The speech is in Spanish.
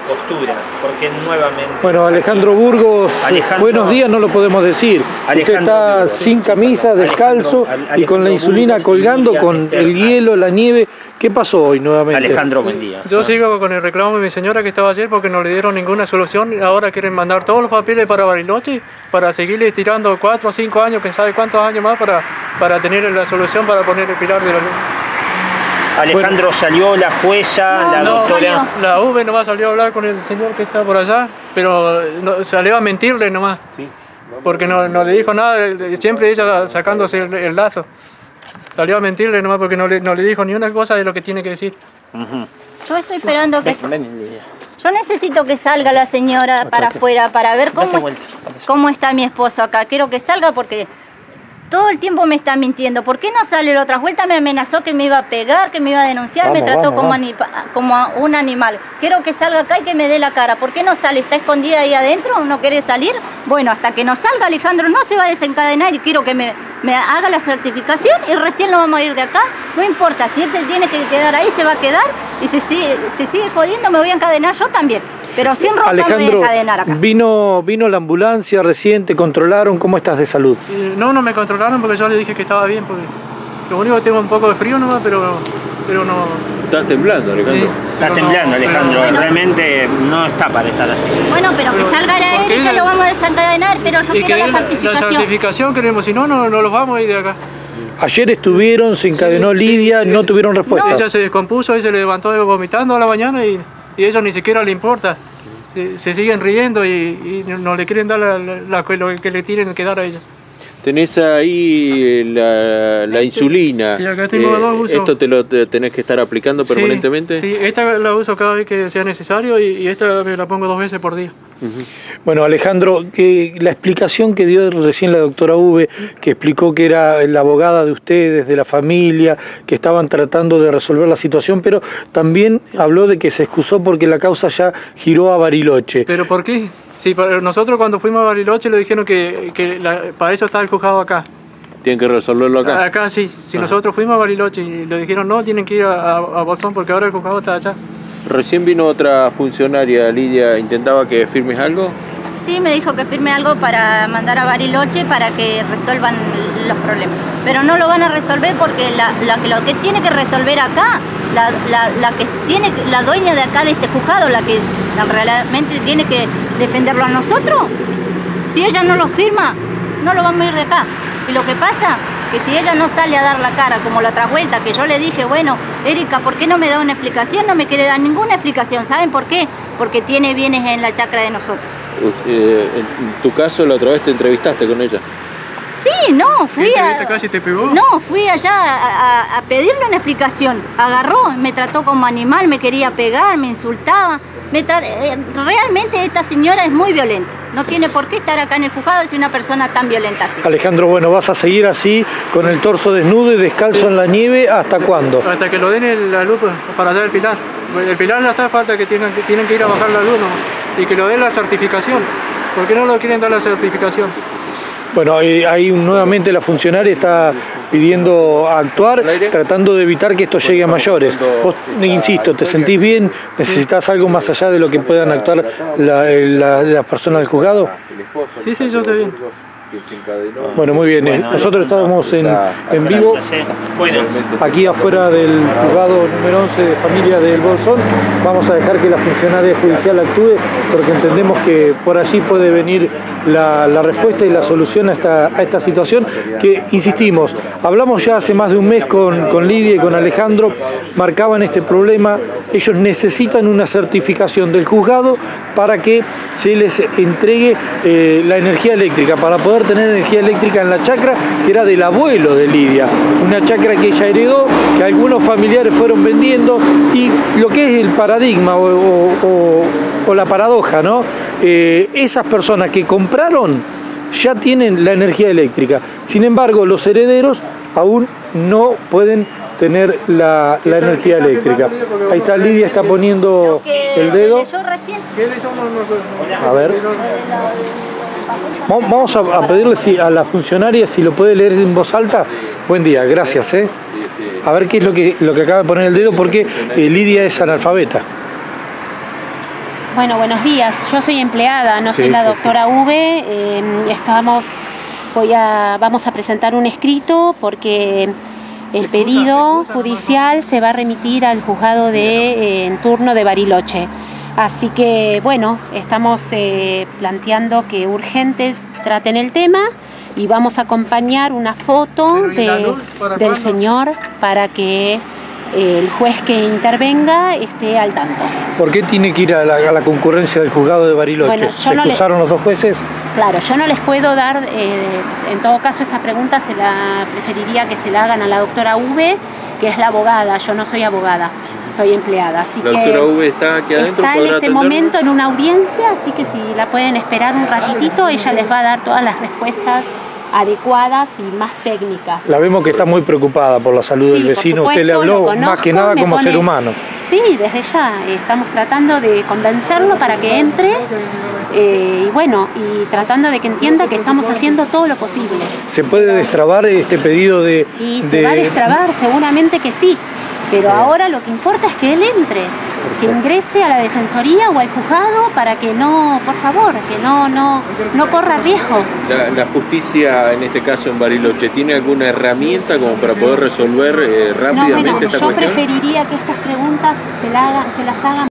postura, porque nuevamente... Bueno, Alejandro Burgos, buenos días, no lo podemos decir. Usted está sin camisa, descalzo y con la insulina colgando, con el hielo, la nieve. ¿Qué pasó hoy nuevamente? Alejandro, buen día. Yo sigo con el reclamo de mi señora que estaba ayer porque no le dieron ninguna solución. Ahora quieren mandar todos los papeles para Bariloche para seguirle estirando 4 o 5 años, quién sabe cuántos años más para tener la solución para poner el pilar de la luz. Alejandro, bueno, salió la jueza, la doctora... La UV nomás salió a hablar con el señor que está por allá, pero salió a mentirle nomás. Sí. Porque no le dijo nada, siempre ella sacándose el lazo. Salió a mentirle nomás porque no le dijo ni una cosa de lo que tiene que decir. Yo estoy esperando que... Yo necesito que salga la señora para afuera para ver cómo está mi esposo acá. Quiero que salga porque todo el tiempo me está mintiendo. ¿Por qué no sale la otra vuelta? Me amenazó que me iba a pegar, que me iba a denunciar, me trató como un animal. Quiero que salga acá y que me dé la cara. ¿Por qué no sale? ¿Está escondida ahí adentro? ¿No quiere salir? Bueno, hasta que no salga Alejandro no se va a desencadenar y quiero que me haga la certificación y recién lo vamos a ir de acá. No importa, si él se tiene que quedar ahí, se va a quedar y si sigue jodiendo me voy a encadenar yo también. Pero sin ropa me voy a encadenar acá. Vino la ambulancia recién, te controlaron, ¿cómo estás de salud? No me controlaron porque yo le dije que estaba bien. Porque lo único que tengo un poco de frío nomás, pero no... Estás temblando, Alejandro. Sí, estás temblando, Alejandro. Bueno, realmente no está para estar así. Bueno, pero que salga la él y que lo vamos a desencadenar, pero yo quiero la certificación. La certificación queremos, si no los vamos a ir de acá. Ayer estuvieron, se encadenó Lidia, no tuvieron respuesta. Ella se descompuso y se levantó vomitando a la mañana y ellos ni siquiera le importa. Se siguen riendo y no le quieren dar lo que le tienen que dar a ella. Tenés ahí la insulina. Sí, acá tengo 2 usos. ¿Esto te lo tenés que estar aplicando permanentemente? Sí, esta la uso cada vez que sea necesario y esta me la pongo 2 veces por día. Bueno, Alejandro, la explicación que dio recién la doctora V, que explicó que era la abogada de ustedes, de la familia, que estaban tratando de resolver la situación, pero también habló de que se excusó porque la causa ya giró a Bariloche. ¿Pero por qué? Sí, nosotros cuando fuimos a Bariloche le dijeron que para eso está el juzgado acá. ¿Tienen que resolverlo acá? Acá sí. Si nosotros fuimos a Bariloche y le dijeron no, tienen que ir a Bolsón porque ahora el juzgado está allá. Recién vino otra funcionaria, Lidia, ¿intentaba que firmes algo? Sí, me dijo que firme algo para mandar a Bariloche para que resuelvan los problemas. Pero no lo van a resolver porque lo que tiene que resolver acá, la dueña de acá de este juzgado, la que realmente tiene que defenderlo a nosotros, si ella no lo firma, no lo vamos a ir de acá. Y lo que pasa que si ella no sale a dar la cara como la otra vuelta, que yo le dije, bueno, Erika, ¿por qué no me da una explicación? No me quiere dar ninguna explicación. ¿Saben por qué? Porque tiene bienes en la chacra de nosotros. En tu caso, la otra vez te entrevistaste con ella. Sí, no, fui casi te pegó. No, fui allá a pedirle una explicación. Agarró, me trató como animal, me quería pegar, me insultaba. Realmente esta señora es muy violenta. No tiene por qué estar acá en el juzgado si una persona tan violenta así. Alejandro, bueno, ¿vas a seguir así con el torso desnudo y descalzo en la nieve hasta cuándo? Hasta que lo den la luz para allá del pilar. El pilar ya está, falta que tienen que ir a bajar la luz nomás. Y que lo den la certificación. ¿Por qué no lo quieren dar la certificación? Bueno, ahí nuevamente la funcionaria está pidiendo actuar, tratando de evitar que esto llegue a mayores. Vos, insisto, ¿te sentís bien? ¿Necesitas algo más allá de lo que puedan actuar las personas del juzgado? Sí, yo estoy bien. Bueno, muy bien. Nosotros estamos en vivo, aquí afuera del juzgado número 11 de familia del Bolsón. Vamos a dejar que la funcionaria judicial actúe porque entendemos que por allí puede venir la respuesta y la solución a esta situación que, insistimos, hablamos ya hace más de un mes con Lidia y con Alejandro, marcaban este problema. Ellos necesitan una certificación del juzgado para que se les entregue la energía eléctrica, para poder tener energía eléctrica en la chacra que era del abuelo de Lidia, una chacra que ella heredó, que algunos familiares fueron vendiendo, y lo que es el paradigma o la paradoja, ¿no? Esas personas que compraron ya tienen la energía eléctrica, sin embargo los herederos aún no pueden tener la energía eléctrica. Ahí está, Lidia está poniendo el dedo. A ver. Vamos a pedirle a la funcionaria si lo puede leer en voz alta. Buen día, gracias. A ver qué es lo que acaba de poner el dedo, porque Lidia es analfabeta. Bueno, buenos días. Yo soy empleada, no soy la doctora V. Vamos a presentar un escrito porque el pedido judicial se va a remitir al juzgado en turno de Bariloche. Así que, bueno, estamos planteando que urgente traten el tema y vamos a acompañar una foto del señor para que el juez que intervenga esté al tanto. ¿Por qué tiene que ir a la concurrencia del juzgado de Bariloche? Bueno, ¿Se excusaron los dos jueces? Claro, yo no les puedo dar, en todo caso esa pregunta preferiría que se la hagan a la doctora V, que es la abogada. Yo no soy abogada, soy empleada. Así ¿La doctora V está aquí adentro? Está en este momento en una audiencia, así que si la pueden esperar un ratitito, ella les va a dar todas las respuestas adecuadas y más técnicas. La vemos que está muy preocupada por la salud del vecino. Usted le habló más que nada como ser humano. Sí, desde ya estamos tratando de convencerlo para que entre y bueno, y tratando de que entienda que estamos haciendo todo lo posible. ¿Se puede destrabar este pedido de...? Sí, se va a destrabar, seguramente que sí, pero ahora lo que importa es que él entre, que ingrese a la defensoría o al juzgado para que no, por favor, que no corra riesgo. La justicia, en este caso en Bariloche, ¿tiene alguna herramienta como para poder resolver rápidamente esta cuestión? Yo preferiría que estas preguntas se las hagan